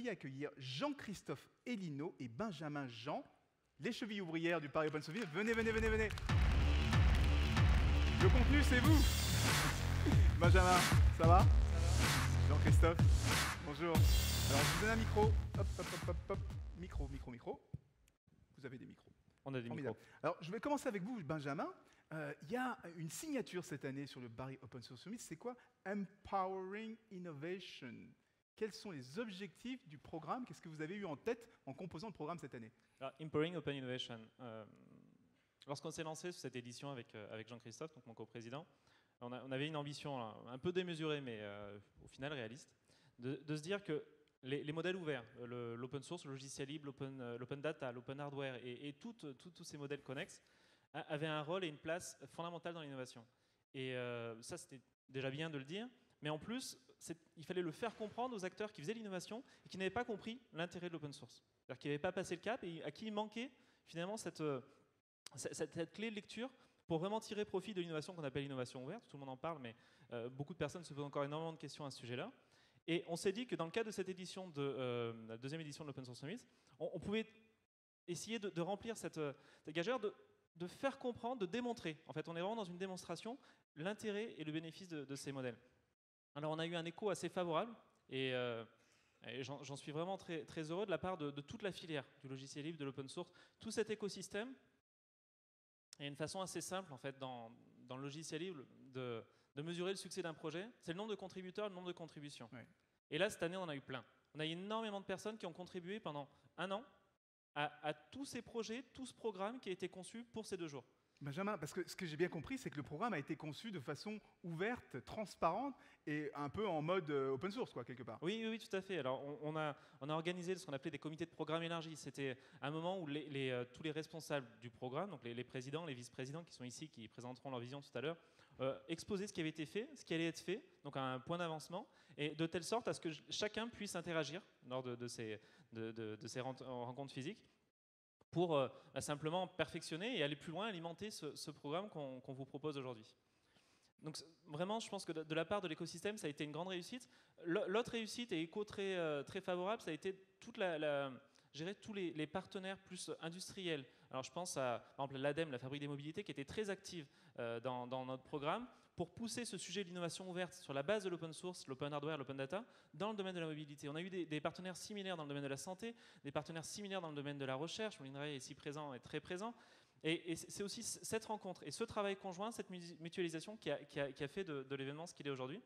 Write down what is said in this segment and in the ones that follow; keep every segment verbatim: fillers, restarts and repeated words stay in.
veuillez accueillir Jean-Christophe Elino et Benjamin Jean, les chevilles ouvrières du Paris Open Source. Venez, venez, venez, venez. Le contenu, c'est vous. Benjamin, ça va? Jean-Christophe, bonjour. Alors, je vous donne un micro. Hop, hop, hop, hop, hop. Micro, micro, micro. Vous avez des micros. On a des Formidable. micros. Alors, je vais commencer avec vous, Benjamin. Euh, Il y a une signature cette année sur le Paris Open Source Summit. C'est quoi? Empowering Innovation. Quels sont les objectifs du programme? Qu'est-ce que vous avez eu en tête en composant le programme cette année? Alors, Empowering Open Innovation. Euh, Lorsqu'on s'est lancé sur cette édition avec, euh, avec Jean-Christophe, donc mon coprésident, on, a, on avait une ambition là, un peu démesurée, mais euh, au final réaliste, de, de se dire que les, les modèles ouverts, l'open source, le logiciel libre, l'open euh, data, l'open hardware et, et tous ces modèles connexes avaient un rôle et une place fondamentale dans l'innovation. Et euh, ça, c'était déjà bien de le dire, mais en plus, il fallait le faire comprendre aux acteurs qui faisaient l'innovation et qui n'avaient pas compris l'intérêt de l'open source. C'est-à-dire qui n'avaient pas passé le cap et à qui il manquait finalement cette, cette, cette clé de lecture pour vraiment tirer profit de l'innovation qu'on appelle l'innovation ouverte. Tout le monde en parle, mais euh, beaucoup de personnes se posent encore énormément de questions à ce sujet-là. Et on s'est dit que dans le cadre de cette édition, de, euh, la deuxième édition de l'Open Source Summit, on, on pouvait essayer de, de remplir cette, cette gageure, de, de faire comprendre, de démontrer. En fait, on est vraiment dans une démonstration, l'intérêt et le bénéfice de, de ces modèles. Alors, on a eu un écho assez favorable, et, euh, et j'en suis vraiment très, très heureux de la part de, de toute la filière du logiciel libre, de l'open source, tout cet écosystème. Il y a une façon assez simple, en fait, dans, dans le logiciel libre, de, de mesurer le succès d'un projet. C'est le nombre de contributeurs, le nombre de contributions. Oui. Et là, cette année, on en a eu plein. On a eu énormément de personnes qui ont contribué pendant un an à, à tous ces projets, tout ce programme qui a été conçu pour ces deux jours. Benjamin, parce que ce que j'ai bien compris, c'est que le programme a été conçu de façon ouverte, transparente et un peu en mode open source, quoi, quelque part. Oui, oui, oui, tout à fait. Alors, on, on, a, on a organisé ce qu'on appelait des comités de programme élargis. C'était un moment où les, les, euh, tous les responsables du programme, donc les, les présidents, les vice-présidents qui sont ici, qui présenteront leur vision tout à l'heure, euh, exposaient ce qui avait été fait, ce qui allait être fait, donc un point d'avancement, et de telle sorte à ce que chacun puisse interagir lors de, de, ces, de, de, de ces rencontres physiques, pour euh, simplement perfectionner et aller plus loin, alimenter ce, ce programme qu'on qu'on vous propose aujourd'hui. Donc vraiment, je pense que de, de la part de l'écosystème, ça a été une grande réussite. L'autre réussite et écho très, euh, très favorable, ça a été toute la, la, gérer tous les, les partenaires plus industriels. Alors je pense à, par exemple, l'A D E M E, la Fabrique des Mobilités, qui était très active euh, dans, dans notre programme pour pousser ce sujet de l'innovation ouverte sur la base de l'open source, l'open hardware, l'open data, dans le domaine de la mobilité. On a eu des, des partenaires similaires dans le domaine de la santé, des partenaires similaires dans le domaine de la recherche. L'INRAE est ici présent et très présent. Et, et c'est aussi cette rencontre et ce travail conjoint, cette mutualisation qui a, qui a, qui a fait de, de l'événement ce qu'il est aujourd'hui.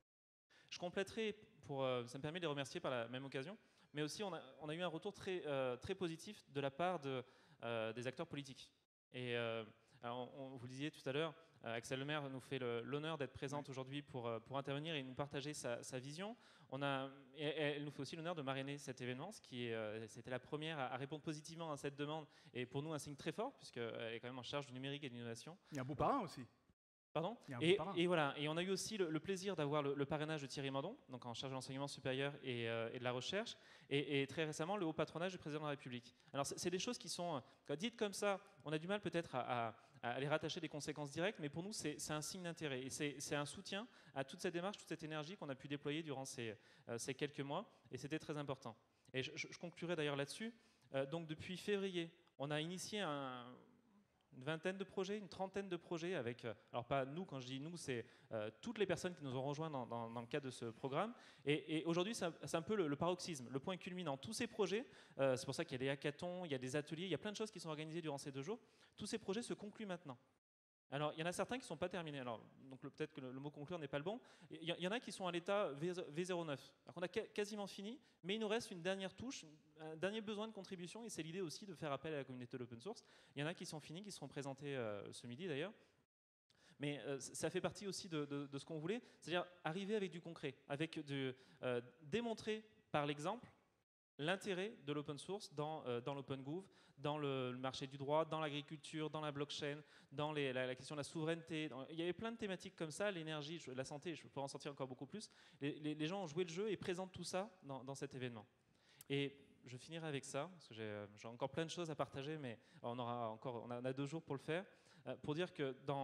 Je compléterai, pour, euh, ça me permet de les remercier par la même occasion, mais aussi on a, on a eu un retour très, euh, très positif de la part de, euh, des acteurs politiques. Et euh, alors on, on, vous le disiez tout à l'heure, euh, Axelle Lemaire nous fait l'honneur d'être présente oui. aujourd'hui pour, pour intervenir et nous partager sa, sa vision. On a, et elle nous fait aussi l'honneur de marrainer cet événement, ce qui est, euh, c'était la première à, à répondre positivement à cette demande, et pour nous un signe très fort, puisqu'elle est quand même en charge du numérique et de l'innovation. Il y a un beau parrain aussi. Pardon Il y a un et, beau parrain. et voilà, et on a eu aussi le, le plaisir d'avoir le, le parrainage de Thierry Mandon, donc en charge de l'enseignement supérieur et, euh, et de la recherche, et, et très récemment le haut patronage du président de la République. Alors c'est des choses qui sont, dites comme ça, on a du mal peut-être à, à à les rattacher des conséquences directes, mais pour nous, c'est un signe d'intérêt. Et c'est un soutien à toute cette démarche, toute cette énergie qu'on a pu déployer durant ces, euh, ces quelques mois, et c'était très important. Et je, je conclurai d'ailleurs là-dessus. Euh, donc depuis février, on a initié un, une vingtaine de projets, une trentaine de projets avec, euh, alors pas nous, quand je dis nous, c'est euh, toutes les personnes qui nous ont rejoints dans, dans, dans le cadre de ce programme. Et, et aujourd'hui, c'est un, un peu le, le paroxysme, le point culminant. Tous ces projets, euh, c'est pour ça qu'il y a des hackathons, il y a des ateliers, il y a plein de choses qui sont organisées durant ces deux jours. Tous ces projets se concluent maintenant. Alors, il y en a certains qui ne sont pas terminés. Alors, donc peut-être que le, le mot conclure n'est pas le bon. Il y, il y en a qui sont à l'état V zéro neuf. Alors qu'on a quasiment fini, mais il nous reste une dernière touche, un dernier besoin de contribution, et c'est l'idée aussi de faire appel à la communauté de l'open source. Il y en a qui sont finis, qui seront présentés euh, ce midi d'ailleurs. Mais euh, ça fait partie aussi de, de, de ce qu'on voulait, c'est-à-dire arriver avec du concret, avec de, euh, démontrer par l'exemple l'intérêt de l'open source dans, euh, dans l'open gouv, dans le, le marché du droit, dans l'agriculture, dans la blockchain, dans les, la, la question de la souveraineté. Dans, il y avait plein de thématiques comme ça, l'énergie, la santé, je pourrais en sortir encore beaucoup plus. Les, les, les gens ont joué le jeu et présentent tout ça dans, dans cet événement. Et je finirai avec ça, parce que j'ai encore plein de choses à partager, mais on, aura encore, on a deux jours pour le faire, euh, pour dire que dans,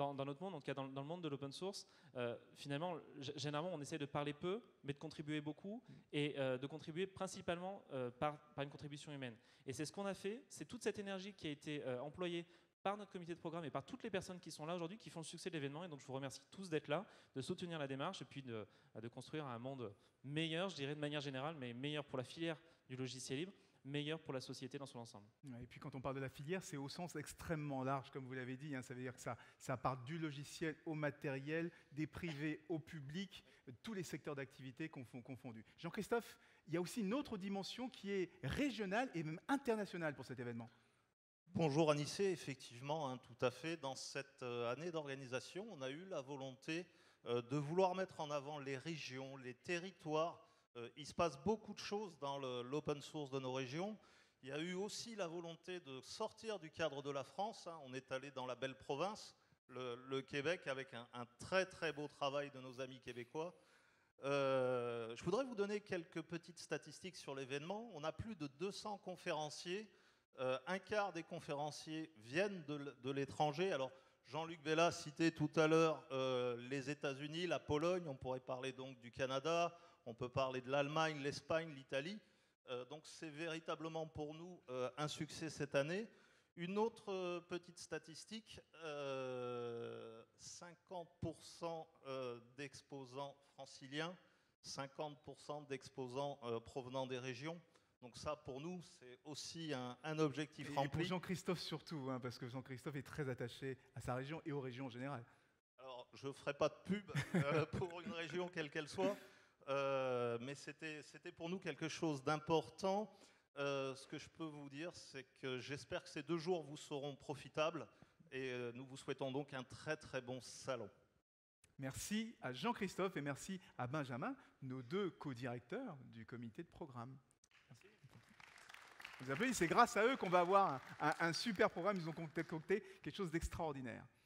dans, dans notre monde, en tout cas dans, dans le monde de l'open source, euh, finalement, g- généralement, on essaie de parler peu, mais de contribuer beaucoup, et euh, de contribuer principalement euh, par, par une contribution humaine. Et c'est ce qu'on a fait, c'est toute cette énergie qui a été euh, employée par notre comité de programme et par toutes les personnes qui sont là aujourd'hui, qui font le succès de l'événement. Et donc, je vous remercie tous d'être là, de soutenir la démarche et puis de, de construire un monde meilleur, je dirais de manière générale, mais meilleur pour la filière du logiciel libre, meilleur pour la société dans son ensemble. Ouais, et puis quand on parle de la filière, c'est au sens extrêmement large, comme vous l'avez dit. Hein, ça veut dire que ça, ça part du logiciel au matériel, des privés au public, euh, tous les secteurs d'activité confon- confondus. Jean-Christophe, il y a aussi une autre dimension qui est régionale et même internationale pour cet événement. Bonjour Anissé, effectivement, hein, tout à fait. Dans cette euh, année d'organisation, on a eu la volonté euh, de vouloir mettre en avant les régions, les territoires. Euh, il se passe beaucoup de choses dans le- l'open source de nos régions. Il y a eu aussi la volonté de sortir du cadre de la France. Hein. On est allé dans la belle province, le, le Québec, avec un, un très très beau travail de nos amis québécois. Euh, je voudrais vous donner quelques petites statistiques sur l'événement. On a plus de deux cents conférenciers. Euh, un quart des conférenciers viennent de, l- de l'étranger. Alors, Jean-Luc Bella citait tout à l'heure euh, les États-Unis, la Pologne. On pourrait parler donc du Canada. On peut parler de l'Allemagne, l'Espagne, l'Italie. Euh, donc, c'est véritablement pour nous euh, un succès cette année. Une autre euh, petite statistique, euh, cinquante pour cent euh, d'exposants franciliens, cinquante pour cent d'exposants euh, provenant des régions. Donc ça, pour nous, c'est aussi un, un objectif Et, et pour rempli. Jean-Christophe surtout, hein, parce que Jean-Christophe est très attaché à sa région et aux régions en général. Alors, je ne ferai pas de pub euh, pour une région quelle qu'elle soit, euh, mais c'était c'était pour nous quelque chose d'important. Euh, ce que je peux vous dire, c'est que j'espère que ces deux jours vous seront profitables et euh, nous vous souhaitons donc un très très bon salon. Merci à Jean-Christophe et merci à Benjamin, nos deux co-directeurs du comité de programme. Vous applaudissez, c'est grâce à eux qu'on va avoir un, un- un super programme. Ils ont concocté quelque chose d'extraordinaire.